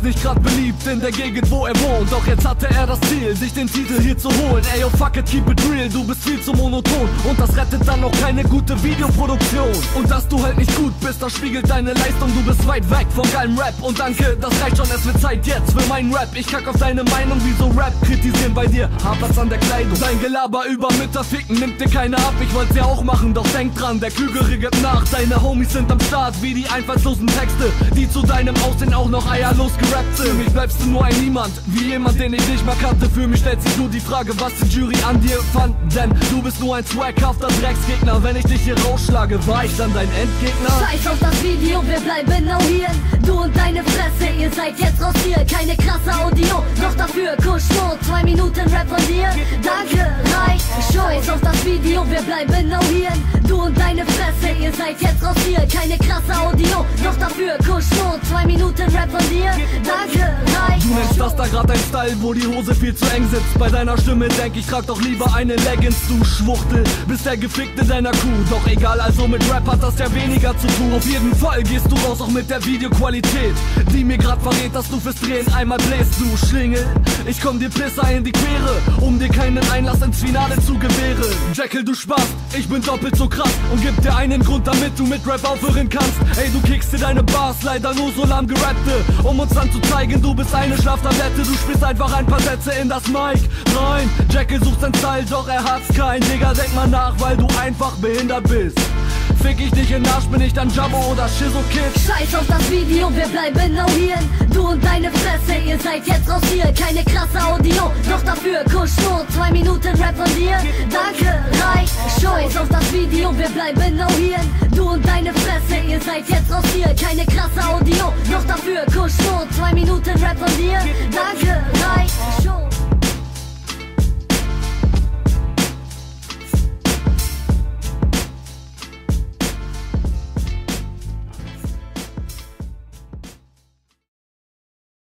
ist nicht grad beliebt in der Gegend, wo er wohnt. Doch jetzt hatte er das Ziel, sich den Titel hier zu holen. Ey, yo, fuck it, keep it real, du bist viel zu monoton. Und das rettet dann auch keine gute Videoproduktion. Und dass du halt nicht gut bist, das spiegelt deine Leistung. Du bist weit weg vom geilen Rap. Und danke, das reicht schon, es wird Zeit jetzt für meinen Rap. Ich kack auf deine Meinung, wieso Rap kritisieren bei dir? Hapert's an der Kleidung. Dein Gelaber über Mütter ficken nimmt dir keiner ab. Ich wollt's ja auch machen, doch denk dran, der Klügere gibt nach. Deine Homies sind am Start, wie die einfallslosen Texte, die zu deinem Aussehen auch noch eierlos gerappt sind. Für mich bleibst du nur ein Niemand, wie jemand, den ich nicht mal kannte. Für mich stellt sich nur die Frage, was die Jury an dir fand. Denn du bist nur ein swaghafter Drecksgegner. Wenn ich dich hier rausschlage, war ich dann dein Endgegner? Scheiß auf das Video, wir bleiben now hier. Du und deine Fresse, ihr seid jetzt raus hier. Keine krasse Audio, doch dafür Kuschmod. 2 Minuten Rap von dir, danke, reicht schon. Scheiß auf das Video, wir bleiben now hier. Du und deine Fresse, ihr seid jetzt raus hier. Keine krasse Audio, doch dafür Kuschmod. 2 Minuten Rap von dir, danke, reicht. Du nennst das da grad ein Style, wo die Hose viel zu eng sitzt. Bei deiner Stimme denk ich, trag doch lieber eine Leggings, du Schwuchtel. Bist der Gefickte deiner Kuh, doch egal, also mit Rap hat das ja weniger zu tun. Auf jeden Fall gehst du raus, auch mit der Videoqualität, die mir grad verrät, dass du fürs Drehen einmal bläst, du Schlingel. Ich komm dir Pisser in die Quere, um dir keinen Einlass ins Finale zu gewähren. Jekyll, du Spaß, ich bin doppelt so krass und gib dir einen Grund, damit du mit Rap aufhören kannst. Ey, du kickst dir deine Bars, leider nur so lahm gerappte, um uns dann zu zeigen, du bist eine Schlaftablette. Du spielst einfach ein paar Sätze in das Mic rein. Jekyll sucht sein Style, doch er hat's kein. Digga, denk mal nach, weil du einfach behindert bist. Fick ich dich in den Arsch, bin ich dann Jabbo oder Schizo-Kid? Scheiß auf das Video, wir bleiben now hier. Du und deine Fresse, ihr seid jetzt raus hier. Keine krasse Audio, doch dafür Kuschmod. 2 Minuten Rap von dir, danke, reicht schon. Scheiß auf das Video, wir bleiben now hier. Du und deine Fresse, ihr seid jetzt raus hier. Keine krasse Audio, doch dafür Kuschmod. 2 Minuten Rap von dir, danke, reicht schon.